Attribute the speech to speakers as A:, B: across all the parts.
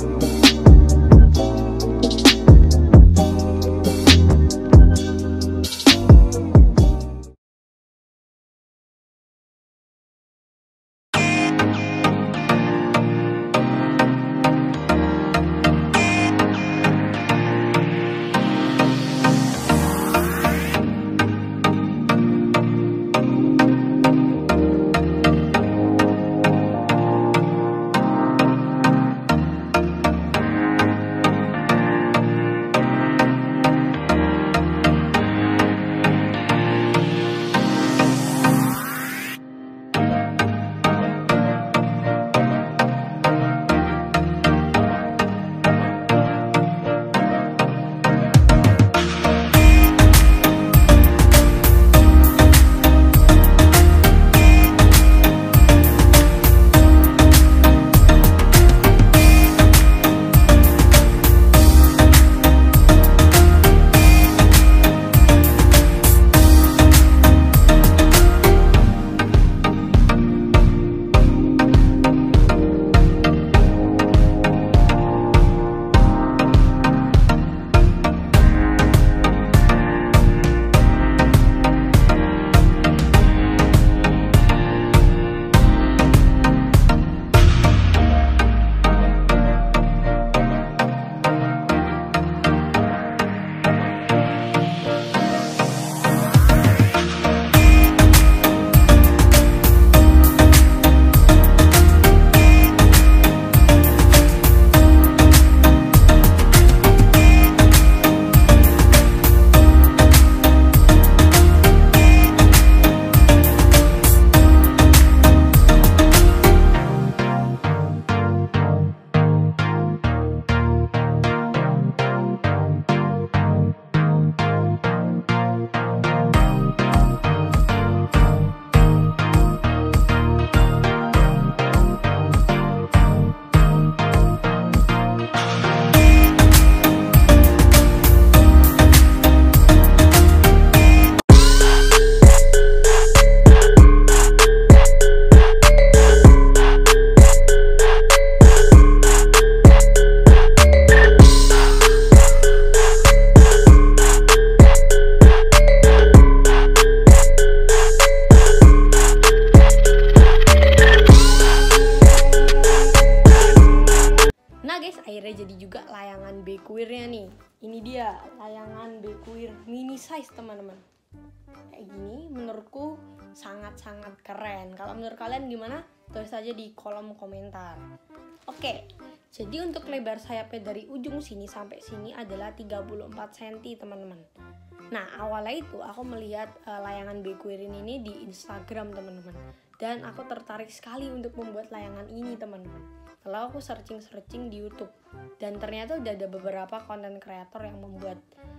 A: akhirnya jadi juga layangan Bequeer-nya nih. Ini dia layangan Bequeer mini size teman-teman. Kayak gini menurutku sangat-sangat keren. Kalau menurut kalian gimana? Tulis aja di kolom komentar. Oke, jadi untuk lebar sayapnya dari ujung sini sampai sini adalah 34 cm teman-teman. Nah awalnya itu aku melihat layangan Bequeer ini di Instagram teman-teman. Dan aku tertarik sekali untuk membuat layangan ini teman-teman. Lalu aku searching di YouTube. Dan ternyata udah ada beberapa konten kreator yang membuat.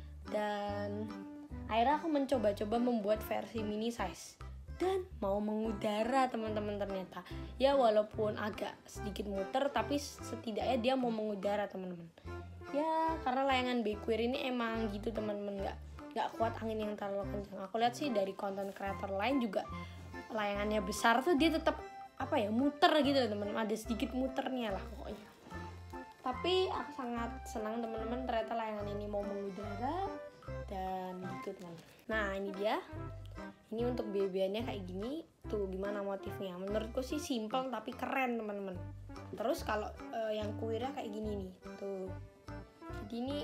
A: Dan akhirnya aku mencoba-coba membuat versi mini size. Dan mau mengudara teman-teman ternyata. Ya walaupun agak sedikit muter, tapi setidaknya dia mau mengudara teman-teman. Ya karena layangan Bequeer ini emang gitu teman-teman, nggak kuat angin yang terlalu kencang. Aku lihat sih dari konten kreator lain juga layangannya besar tuh dia tetap muter gitu teman-teman, ada sedikit muternya lah pokoknya. Tapi aku sangat senang teman-teman, ternyata layangan ini mau mengudara dan gitu teman-teman. Nah ini dia, ini untuk BB-nya kayak gini tuh, gimana motifnya? Menurutku sih simple tapi keren teman-teman. Terus kalau yang kuirnya kayak gini nih tuh, jadi ini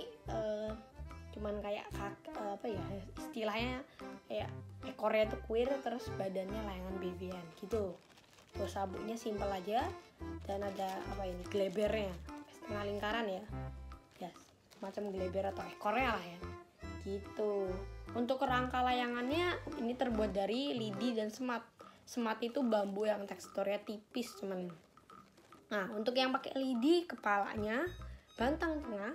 A: cuman kayak istilahnya kayak ekornya tuh kuir, terus badannya layangan BB-an gitu. Terus sabuknya simpel aja dan ada glebernya setengah lingkaran ya, macam gleber atau ekornya lah ya gitu. Untuk kerangka layangannya ini terbuat dari lidi dan semat. Semat itu bambu yang teksturnya tipis teman. Nah untuk yang pakai lidi, kepalanya, bantang tengah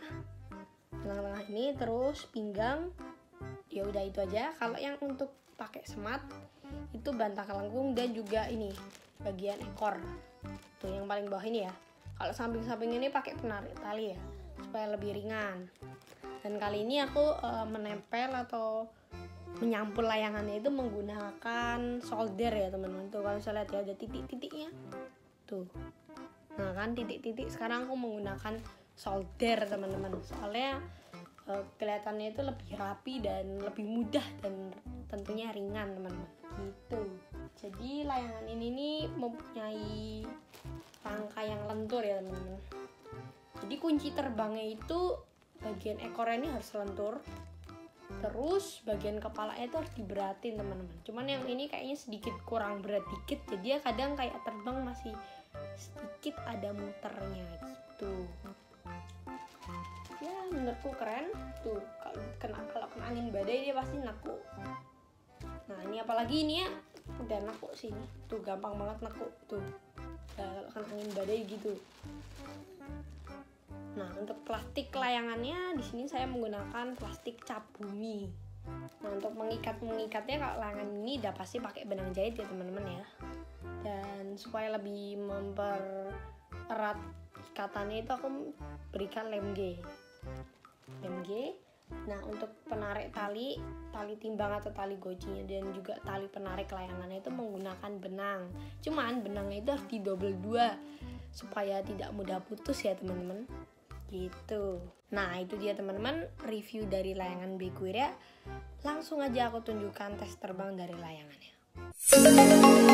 A: ini, terus pinggang, ya udah itu aja. Kalau yang untuk pakai semat itu bantang kelengkung dan juga ini bagian ekor tuh yang paling bawah ini ya. Kalau samping-samping ini pakai penarik tali ya supaya lebih ringan. Dan kali ini aku menempel atau menyampul layangannya itu menggunakan solder ya teman-teman. Tuh kalau saya lihat ya ada titik-titiknya tuh. Nah kan titik-titik sekarang aku menggunakan solder teman-teman, soalnya kelihatannya itu lebih rapi dan lebih mudah dan tentunya ringan teman-teman gitu. Jadi layangan ini nih mempunyai rangka yang lentur ya teman-teman. Jadi kunci terbangnya itu bagian ekornya ini harus lentur, terus bagian kepalanya itu harus diberatin teman-teman. Cuman yang ini kayaknya sedikit kurang berat dikit, jadi ya kadang kayak terbang masih sedikit ada muternya gitu. Ya menurutku keren tuh, kalau kena angin badai dia pasti naku. Nah ini apalagi ini ya udah naku sini tuh, gampang banget naku tuh kalau kena angin badai gitu. Nah untuk plastik layangannya di sini saya menggunakan plastik cap bumi. Nah untuk mengikatnya kalau layangan ini udah pasti pakai benang jahit ya teman-teman ya. Dan supaya lebih mempererat ikatannya itu aku berikan lem G. Nah untuk penarik tali timbang atau tali gocinya dan juga tali penarik layangannya itu menggunakan benang. Cuman benangnya itu harus didobel 2 supaya tidak mudah putus ya teman-teman. Gitu. Nah itu dia teman-teman review dari layangan Bequeria. Langsung aja aku tunjukkan tes terbang dari layangannya.